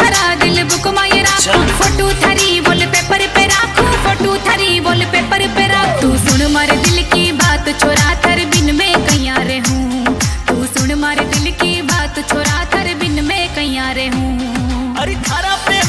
थारा दिल बुक माये राखू, फोटो थारी वॉल पेपर पे राखू, फोटो थारी वॉल पेपर पे राखू। तू सुन मारे दिल की बात छोरा, थर बिन में कैया रहूं। तू सुन मारे दिल की बात छोरा, थर बिन में कैया रहूं। अरे थारा पे